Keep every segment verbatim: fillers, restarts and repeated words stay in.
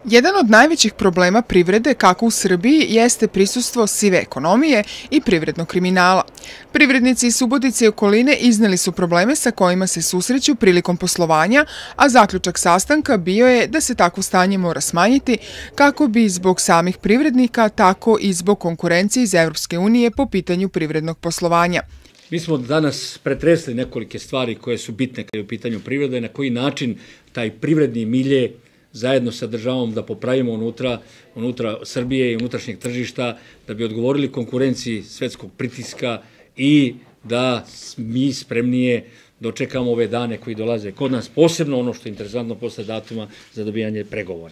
Jedan od najvećih problema privrede, kako u Srbiji, jeste prisustvo sive ekonomije i privrednog kriminala. Privrednici iz Subotice i okoline izneli su probleme sa kojima se susreću prilikom poslovanja, a zaključak sastanka bio je da se takvo stanje mora smanjiti kako bi zbog samih privrednika, tako i zbog konkurencije iz Evropske unije po pitanju privrednog poslovanja. Mi smo danas pretresli nekolike stvari koje su bitne kada je u pitanju privrede, na koji način taj privredni milje zajedno sa državom da popravimo unutra, unutra Srbije i unutrašnjeg tržišta, da bi odgovorili konkurenciji svetskog pritiska i da mi spremnije dočekamo ove dane koji dolaze kod nas, posebno ono što je interesantno posle datuma za dobijanje pregovora.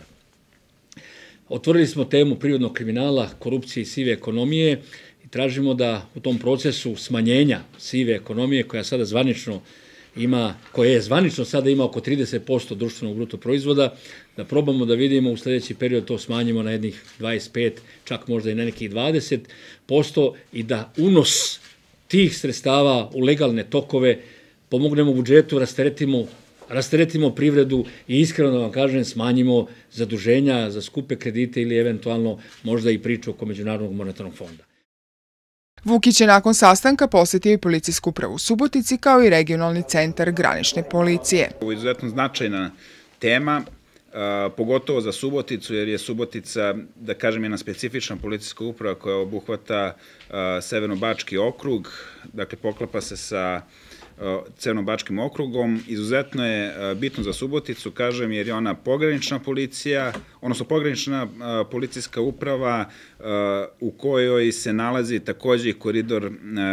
Otvorili smo temu privrednog kriminala, korupcije i sive ekonomije i tražimo da u tom procesu smanjenja sive ekonomije, koja sada zvanično ima, koje je zvanično sada ima oko trideset posto društvenog bruto proizvoda, da probamo da vidimo u sljedeći period to smanjimo na jednih dvadeset pet, čak možda i na nekih dvadeset posto i da unos tih sredstava u legalne tokove pomognemo budžetu, rasteretimo, rasteretimo privredu i iskreno da vam kažem smanjimo zaduženja za skupe kredite ili eventualno možda i priču oko Međunarodnog monetarnog fonda. Vukić je nakon sastanka posjetio i policijsku upravu u Subotici kao i regionalni centar granične policije. Ovo je izuzetno značajna tema, pogotovo za Suboticu, jer je Subotica, da kažem, jedna specifična policijska uprava koja obuhvata Severno-Bački okrug, dakle poklapa se sa Severno-Bačkim okrugom. Izuzetno je bitno za Suboticu, kažem, jer je ona pogranična policija, odnosno pogranična policijska uprava u kojoj se nalazi takođe i koridor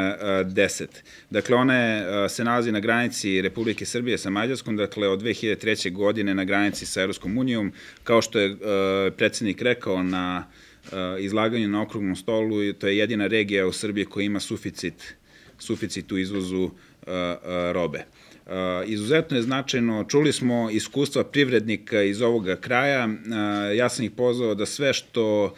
deset. Dakle, ona se nalazi na granici Republike Srbije sa Mađarskom, dakle od dve hiljade treće. godine na granici sa Evropskom unijom, kao što je predsednik rekao na izlaganju na okruglom stolu, to je jedina regija u Srbiji koja ima suficit, suficit u izvozu robe. Izuzetno je značajno, čuli smo iskustva privrednika iz ovoga kraja, ja sam ih pozvao da sve što,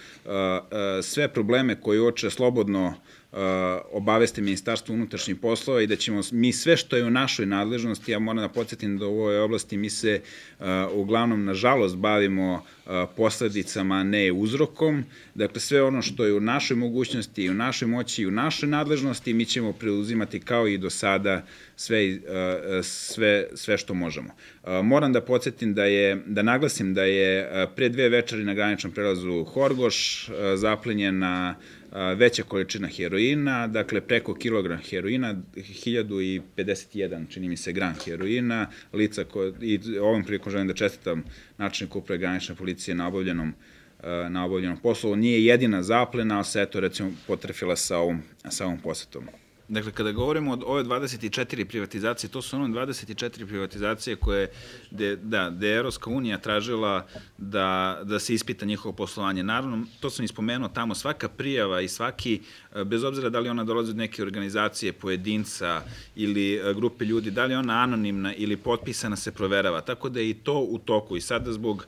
sve probleme koje uoče slobodno obavesti Ministarstvo unutrašnjih poslova i da ćemo mi sve što je u našoj nadležnosti, ja moram da podsjetim da u ovoj oblasti mi se uglavnom, nažalost, bavimo posledicama, ne uzrokom. Dakle, sve ono što je u našoj mogućnosti i u našoj moći i u našoj nadležnosti, mi ćemo preuzimati kao i do sada sve, sve, sve što možemo. Moram da podsjetim da je, da naglasim da je pre dve večeri na graničnom prelazu Horgoš zaplenjena veća količina heroina, dakle preko kilogram heroina, hiljadu pedeset jedan, čini mi se, gram heroina, lica koje, i ovom prilikom želim da čestitam načelniku uprave granične policije na obavljenom, na obavljenom poslu. Nije jedina zaplena, ali se eto recimo potrefila sa ovom, sa ovom posetom. Dakle, kada govorimo o ove dvadeset četiri privatizacije, to su ono dvadeset četiri privatizacije koje, da, da je Evropska unija tražila da, da se ispita njihovo poslovanje. Naravno, to sam ispomenuo tamo, svaka prijava i svaki, bez obzira da li ona dolazi od neke organizacije, pojedinca ili grupe ljudi, da li je ona anonimna ili potpisana, se proverava. Tako da je i to u toku. I sada zbog,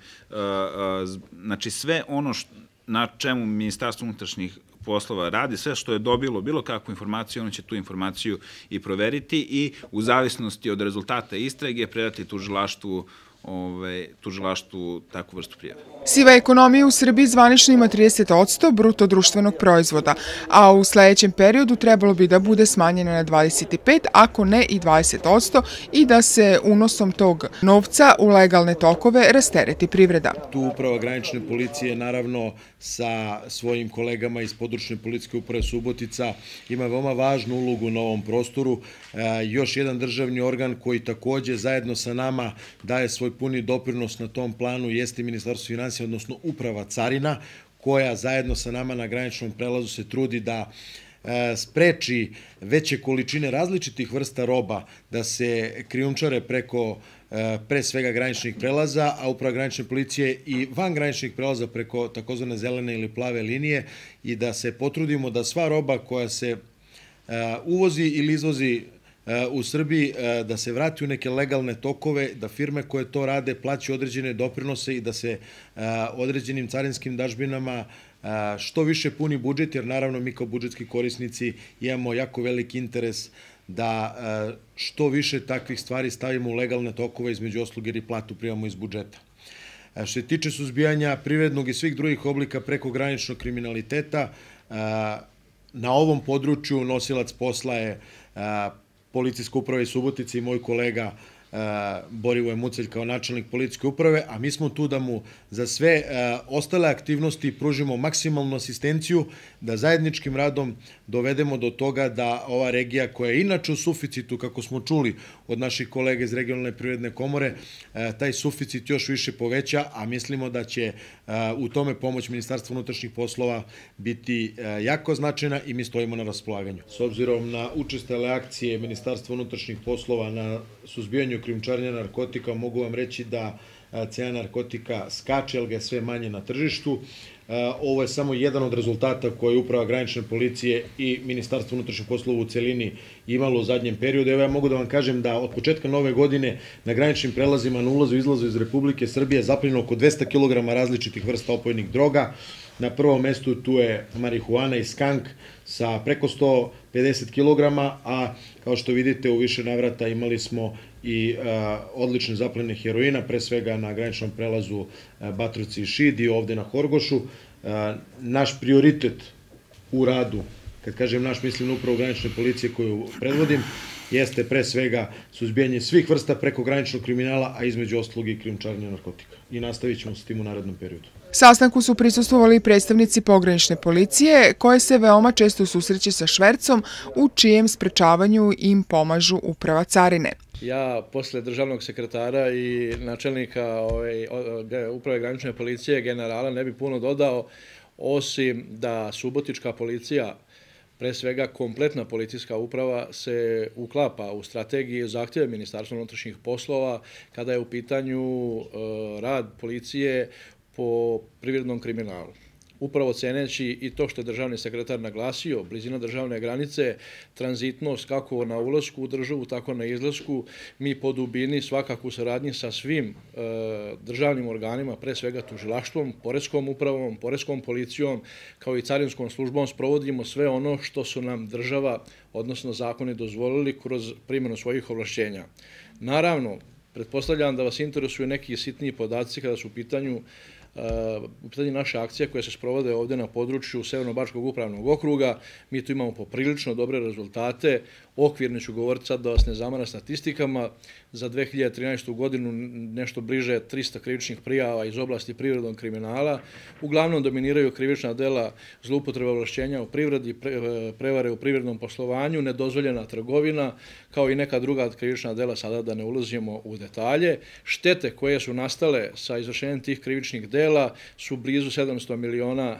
znači sve ono što, na čemu Ministarstvo unutrašnjih poslova radi, sve što je dobilo bilo kakvu informaciju, ono će tu informaciju i proveriti i u zavisnosti od rezultata istrage predati tužilaštvu, ove, tužilaštvu takvu vrstu prijave. Siva ekonomija u Srbiji zvanično ima trideset posto bruto društvenog proizvoda, a u sledećem periodu trebalo bi da bude smanjena na dvadeset pet, ako ne i dvadeset posto, i da se unosom tog novca u legalne tokove rastereti privreda. Tu uprava granične policije, naravno, sa svojim kolegama iz područne policijske uprave Subotica ima veoma važnu ulogu na ovom prostoru. Još jedan državni organ koji takođe zajedno sa nama daje svoj puni doprinos na tom planu jeste Ministarstvo finansija, odnosno uprava carina, koja zajedno sa nama na graničnom prelazu se trudi da spreči veće količine različitih vrsta roba da se krijumčare preko pre svega graničnih prelaza, a uprava granične policije i van graničnih prelaza preko takozvane zelene ili plave linije i da se potrudimo da sva roba koja se uvozi ili izvozi u Srbiji da se vrati u neke legalne tokove, da firme koje to rade plaćaju određene doprinose i da se određenim carinskim dažbinama što više puni budžet, jer naravno mi kao budžetski korisnici imamo jako veliki interes da što više takvih stvari stavimo u legalne tokove, između ostalog jer i platu primamo iz budžeta. Što se tiče suzbijanja privrednog i svih drugih oblika prekograničnog kriminaliteta, na ovom području nosilac posla je Policijska uprava iz Subotice i moj kolega Borivoje Mucelj kao načelnik policijske uprave, a mi smo tu da mu za sve ostale aktivnosti pružimo maksimalnu asistenciju, da zajedničkim radom dovedemo do toga da ova regija koja je inače u suficitu, kako smo čuli od naših kolega iz regionalne privredne komore, taj suficit još više poveća, a mislimo da će u tome pomoć Ministarstva unutrašnjih poslova biti jako značajna i mi stojimo na raspolaganju. S obzirom na učestale akcije Ministarstva unutrašnjih poslova na suzbijanju krijumčarenja narkotika, mogu vam reći da cena narkotika skače, ali ga je sve manje na tržištu. Ovo je samo jedan od rezultata koje je Uprava granične policije i Ministarstvo unutrašnjih poslova u celini imalo u zadnjem periodu. Evo ja mogu da vam kažem da od početka nove godine na graničnim prelazima na ulazu i izlazu iz Republike Srbije zapljeno oko dvesta kilograma različitih vrsta opojnih droga. Na prvom mestu tu je marihuana i skank sa preko sto pedeset kilograma, a kao što vidite u više navrata imali smo i odlične zapljene heroina, pre svega na graničnom prelazu Batrovci i Šid i ovde na Horgošu. Naš prioritet u radu, kad kažem naš, mislim na Upravu granične policije koju predvodim, jeste pre svega suzbijanje svih vrsta prekograničnog kriminala, a između ostalog i krijumčarenja narkotika. I nastavit ćemo s tim u narednom periodu. Sastanku su prisustvovali predstavnici pogranične policije, koje se veoma često susreće sa švercom, u čijem sprečavanju im pomažu Uprava carine. Ja, posle državnog sekretara i načelnika Uprave granične policije, generala, ne bi puno dodao, osim da subotička policija, pre svega kompletna policijska uprava, se uklapa u strategiji zahtjeve Ministarstva unutrašnjih poslova kada je u pitanju rad policije po privrednom kriminalu. Upravo ceneći i to što je državni sekretar naglasio, blizina državne granice, tranzitnost kako na ulasku u državu, tako na izlasku, mi po dubini svakako u saradnji sa svim državnim organima, pre svega tužilaštvom, poreskom upravom, poreskom policijom, kao i carinskom službom, sprovodimo sve ono što su nam država, odnosno zakoni, dozvolili kroz primjenu svojih ovlašćenja. Naravno, pretpostavljam da vas interesuju neki sitniji podaci kada su u pitanju u pitanju naše akcije koje se sprovode ovdje na području Severno-bačkog upravnog okruga. Mi tu imamo poprilično dobre rezultate. Okvirno ću govoriti sad da vas ne zamara statistikama. Za dve hiljade trinaestu. godinu nešto bliže trista krivičnih prijava iz oblasti privrednog kriminala. Uglavnom dominiraju krivična dela zloupotreba ovlašćenja u privredi, prevare u privrednom poslovanju, nedozvoljena trgovina, kao i neka druga krivična dela, sada da ne ulazimo u detalje. Štete koje su nastale sa izvršenjem tih krivičnih dela su blizu sedamsto miliona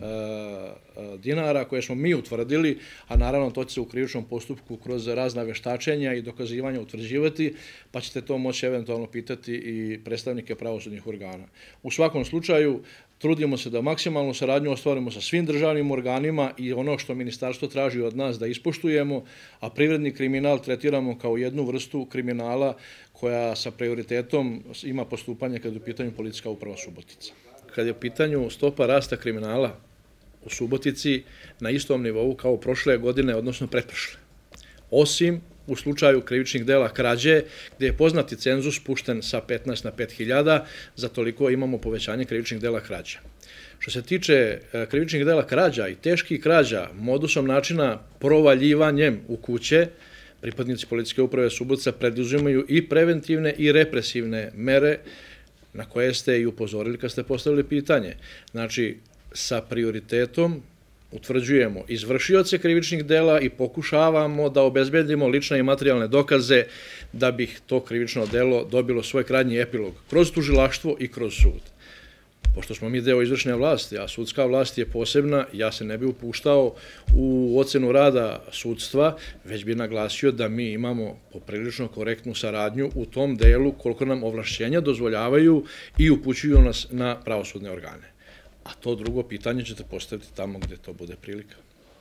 dinara koje smo mi utvrdili, a naravno to će se u krivičnom postupku kroz razna veštačenja i dokazivanja utvrđivati, pa ćete to moći eventualno pitati i predstavnike pravosudnih organa. U svakom slučaju, trudimo se da maksimalnu saradnju ostvarimo sa svim državnim organima i ono što ministarstvo traži od nas da ispoštujemo, a privredni kriminal tretiramo kao jednu vrstu kriminala koja sa prioritetom ima postupanje kad je u pitanju Policijska uprava Subotica. Kad je u pitanju stopa rasta kriminala u Subotici na istom nivou kao prošle godine, odnosno pretprošle. Osim u slučaju krivičnih dela krađe, gdje je poznati cenzus spušten sa petnaest na pet hiljada, za toliko imamo povećanje krivičnih dela krađa. Što se tiče krivičnih dela krađa i teških krađa, modusom načina provaljivanjem u kuće, pripadnici Policijske uprave Subotica preduzimaju i preventivne i represivne mere na koje ste i upozorili kad ste postavili pitanje. Znači, sa prioritetom utvrđujemo izvršioce krivičnih dela i pokušavamo da obezbedimo lične i materijalne dokaze da bi to krivično delo dobilo svoj krajnji epilog kroz tužilaštvo i kroz sud. Pošto smo mi deo izvršne vlasti, a sudska vlast je posebna, ja se ne bi upuštao u ocenu rada sudstva, već bi naglasio da mi imamo poprilično korektnu saradnju u tom delu koliko nam ovlašćenja dozvoljavaju i upućuju nas na pravosudne organe. A to drugo pitanje ćete postaviti tamo gdje to bude prilika.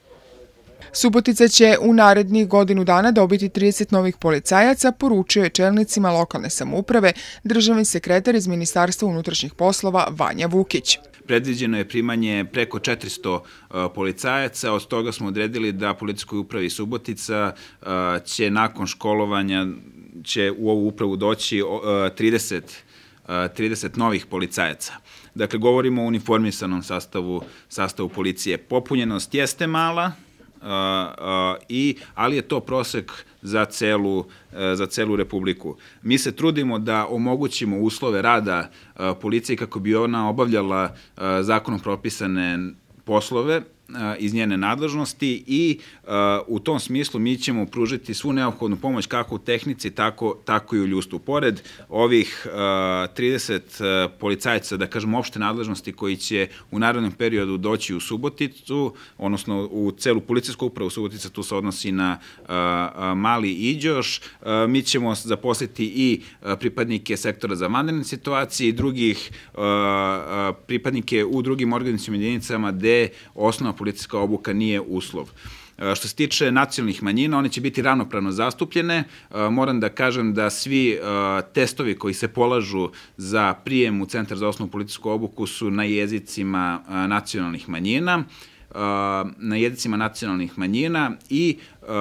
Subotica će u narednih godinu dana dobiti trideset novih policajaca, poručio je čelnicima lokalne samouprave državni sekretar iz Ministarstva unutrašnjih poslova Vanja Vukić. Predviđeno je primanje preko četiristo policajaca, od toga smo odredili da Policijskoj upravi Subotica će nakon školovanja će u ovu upravu doći trideset trideset novih policajaca. Dakle, govorimo o uniformisanom sastavu, sastavu policije. Popunjenost jeste mala, i, ali je to prosek za celu, za celu Republiku. Mi se trudimo da omogućimo uslove rada policije kako bi ona obavljala zakonom propisane poslove iz njene nadležnosti i u tom smislu mi ćemo pružiti svu neophodnu pomoć kako u tehnici, tako, tako i u ljudstvu. Pored ovih trideset policajaca, da kažemo, opšte nadležnosti koji će u narednom periodu doći u Suboticu, odnosno u celu policijsku upravu Subotica, tu se odnosi na Mali Iđoš, mi ćemo zaposliti i pripadnike sektora za vanredne situacije i drugih pripadnike u drugim organizacionim jedinicama gde osnova policijska obuka nije uslov. Što se tiče nacionalnih manjina, one će biti ravnopravno zastupljene. Moram da kažem da svi testovi koji se polažu za prijem u Centar za osnovnu policijsku obuku su na jezicima nacionalnih manjina, na jezicima nacionalnih manjina i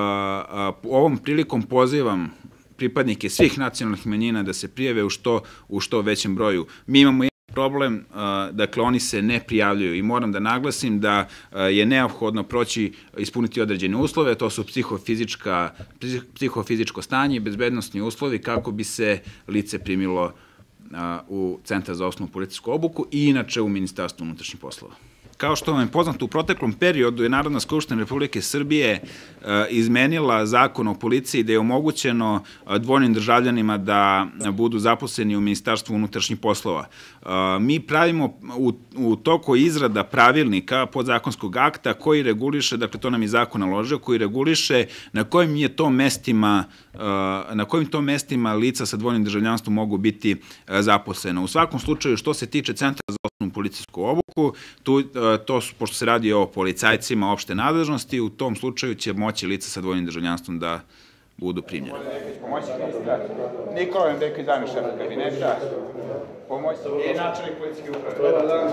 ovom prilikom pozivam pripadnike svih nacionalnih manjina da se prijave u što, u što većem broju. Mi imamo problem, dakle, oni se ne prijavljuju i moram da naglasim da je neophodno proći, ispuniti određene uslove, to su psihofizička, psihofizičko stanje i bezbednostni uslovi kako bi se lice primilo u Centar za osnovnu policijsku obuku i inače u Ministarstvu unutrašnjih poslova. Kao što vam je poznato, u proteklom periodu je Narodna skupština Republike Srbije izmenila zakon o policiji da je omogućeno dvojnim državljanima da budu zaposleni u Ministarstvu unutrašnjih poslova. Mi pravimo u toku izrada pravilnika podzakonskog akta koji reguliše, dakle to nam je zakon naložio, koji reguliše na kojim je to mestima, na kojim to mestima lica sa dvojnim državljanstvom mogu biti zaposlena. U svakom slučaju, što se tiče Centra za osnovnu policijsku obuku, tu to, pošto se radi o policajcima opšte nadležnosti, u tom slučaju će moći lica sa dvojnim državljanstvom da budu primljeni. Pomoćnik ministra, Nikola Nedeljković, zamjenik šefa kabineta, pomoćnik i načelnik policijske uprave.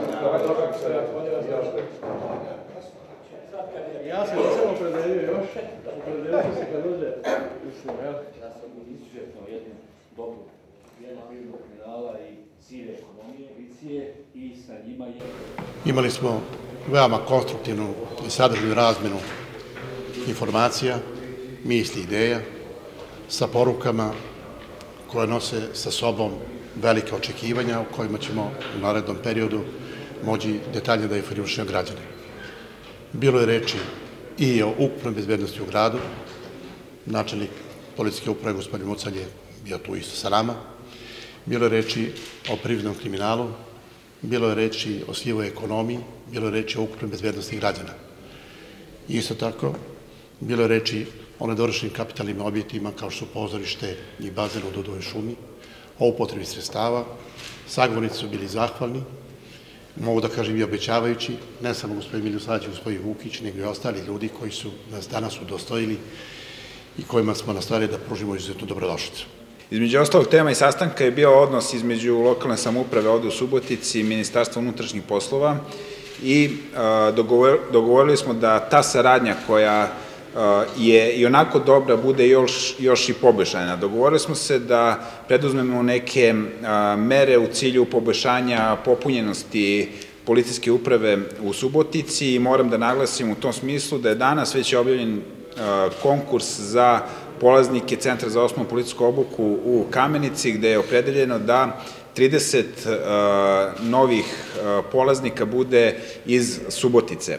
Ja sam nisam opredelio još, opredelio sam se kad dođe. Ja sam izuzetno jednu dobru jednog kriminala i sive ekonomije, policije i sa njima je... Imali smo veoma konstruktivnu i sadržajnu razmenu informacija, misli, ideja, sa porukama koje nose sa sobom velike očekivanja o kojima ćemo u narednom periodu moći detaljnije da informišemo građane. Bilo je reči i o ukupnoj bezbednosti u gradu. Načelnik policijske uprave, gospodin Mucan, je bio tu isto sa nama. Bilo je reči o privrednom kriminalu, bilo je reči o sivoj ekonomiji, bilo je reči o ukupnoj bezbednosti građana. Isto tako, bilo je reči o nedovršenim kapitalnim objektima kao što su pozorište i bazen u Dudovoj šumi, o upotrebi sredstava. Sagovornici su bili zahvalni, mogu da kažem i obećavajući, ne samo gospodin Milosavljević i gospodin Vukić, nego i ostali ljudi koji su nas danas udostojili i kojima smo nastavili da pružimo izuzetnu dobrodošlicu. Između ostalog tema i sastanka je bio odnos između lokalne samouprave ovde u Subotici i Ministarstva unutrašnjih poslova i dogovorili smo da ta saradnja koja je i onako dobra bude još, još i poboljšana. Dogovorili smo se da preduzmemo neke mere u cilju poboljšanja popunjenosti policijske uprave u Subotici i moram da naglasim u tom smislu da je danas već objavljen konkurs za polaznike Centra za osnovnu policijsku obuku u Kamenici, gde je opredeljeno da trideset novih polaznika bude iz Subotice.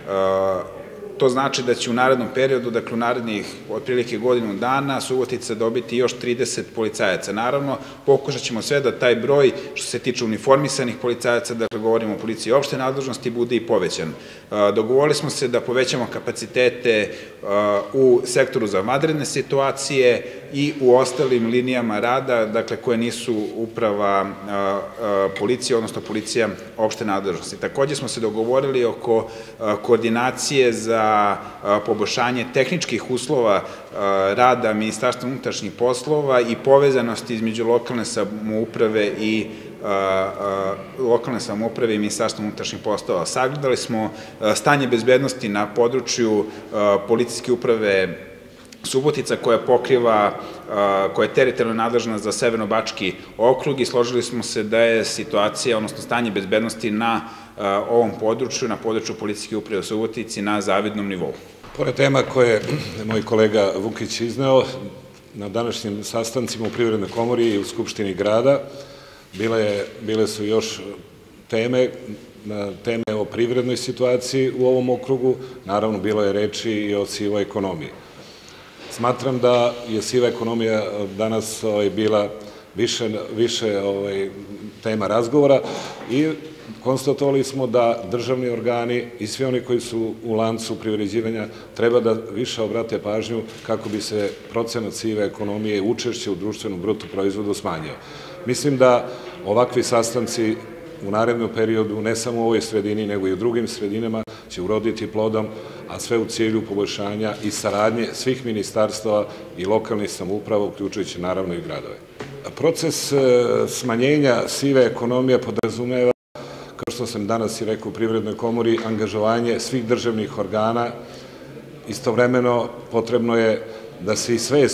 To znači da će u narednom periodu, dakle u narednih otprilike godinu dana, Subotica dobiti još trideset policajaca. Naravno, pokušat ćemo sve da taj broj, što se tiče uniformisanih policajaca, dakle govorimo o policiji opšte nadležnosti, bude i povećan. Dogovorili smo se da povećamo kapacitete u sektoru za vanredne situacije i u ostalim linijama rada, dakle koje nisu uprava policije, odnosno policija opšte nadležnosti. Takođe smo se dogovorili oko koordinacije za poboljšanje tehničkih uslova rada Ministarstva unutrašnjih poslova i povezanosti između lokalne samouprave i lokalne samouprave i Ministarstva unutrašnjih poslova. Sagledali smo stanje bezbednosti na području policijske uprave Subotica koja pokriva, koja je teritorijalno nadležna za Severno-bački okrug i složili smo se da je situacija, odnosno stanje bezbednosti na ovom području, na području policijske uprave u Subotici na zavidnom nivou. Pored tema koje je moj kolega Vukić izneo, na današnjim sastancima u Privrednoj komori i u Skupštini grada bile su još teme, teme o privrednoj situaciji u ovom okrugu, naravno bilo je reči i o sivoj ekonomiji. Smatram da je siva ekonomija danas bila više tema razgovora i konstatovali smo da državni organi i svi oni koji su u lancu privređivanja treba da više obrate pažnju kako bi se procenat sive ekonomije i učešće u društvenom bruto proizvodu smanjio. Mislim da ovakvi sastanci u narednom periodu, ne samo u ovoj sredini, nego i u drugim sredinama, će uroditi plodom, a sve u cilju poboljšanja i saradnje svih ministarstava i lokalnih samouprava, uključujući naravno i gradove. Proces smanjenja sive ekonomije podrazumeva, kao što sam danas i rekao u Privrednoj komori, angažovanje svih državnih organa. Istovremeno potrebno je da se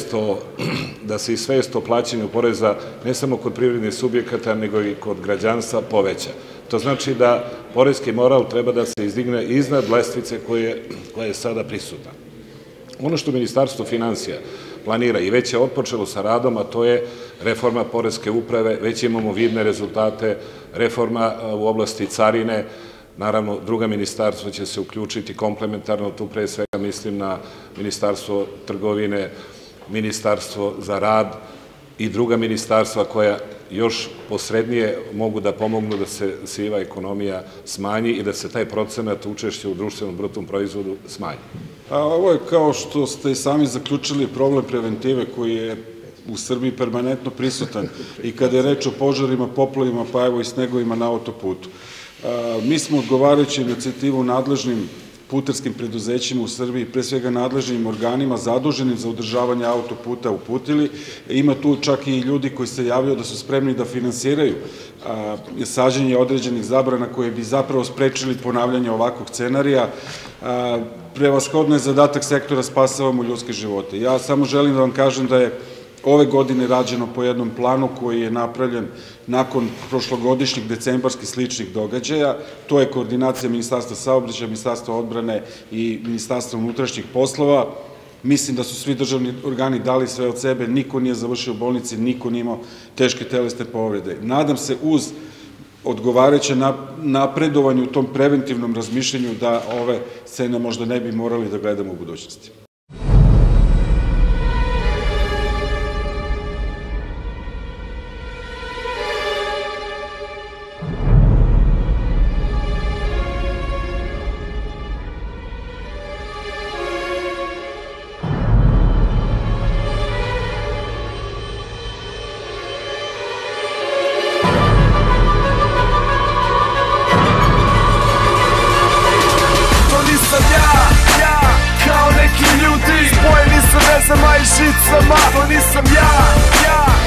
i svest o plaćanju poreza ne samo kod privrednih subjekata, nego i kod građanstva poveća. To znači da poreski moral treba da se izdigne iznad lestvice koja je sada prisutna. Ono što Ministarstvo finansija planira i već je otpočelo sa radom, a to je reforma poreske uprave, već imamo vidne rezultate, reforma u oblasti carine, naravno druga ministarstva će se uključiti komplementarno, tu pre svega mislim na Ministarstvo trgovine, Ministarstvo za rad i druga ministarstva koja još posrednije mogu da pomognu da se siva ekonomija smanji i da se taj procenat učešća u društvenom brutom proizvodu smanji. Ovo je, kao što ste i sami zaključili, problem preventive koji je u Srbiji permanentno prisutan i kada je reč o požarima, poplavima, pa evo i snegovima na autoputu. Mi smo odgovarajući inicijativu nadležnim puterskim preduzećima u Srbiji, pre svega nadležnim organima zaduženim za održavanje autoputa uputili. Ima tu čak i ljudi koji se javljaju da su spremni da finansiraju sađenje određenih zabrana koje bi zapravo sprečili ponavljanje ovakvog scenarija. Prevashodno je zadatak sektora spasavamo ljudske živote. Ja samo želim da vam kažem da je ove godine rađeno po jednom planu koji je napravljen nakon prošlogodišnjih decembarskih sličnih događaja. To je koordinacija Ministarstva saobraćaja, Ministarstva odbrane i Ministarstva unutrašnjih poslova. Mislim da su svi državni organi dali sve od sebe, niko nije završio u bolnici, niko nije imao teške telesne povrede. Nadam se uz odgovarajuće napredovanje u tom preventivnom razmišljanju da ove scene možda ne bi morali da gledamo u budućnosti. Spojeni sa vezama i žicama, to nisam ja, ja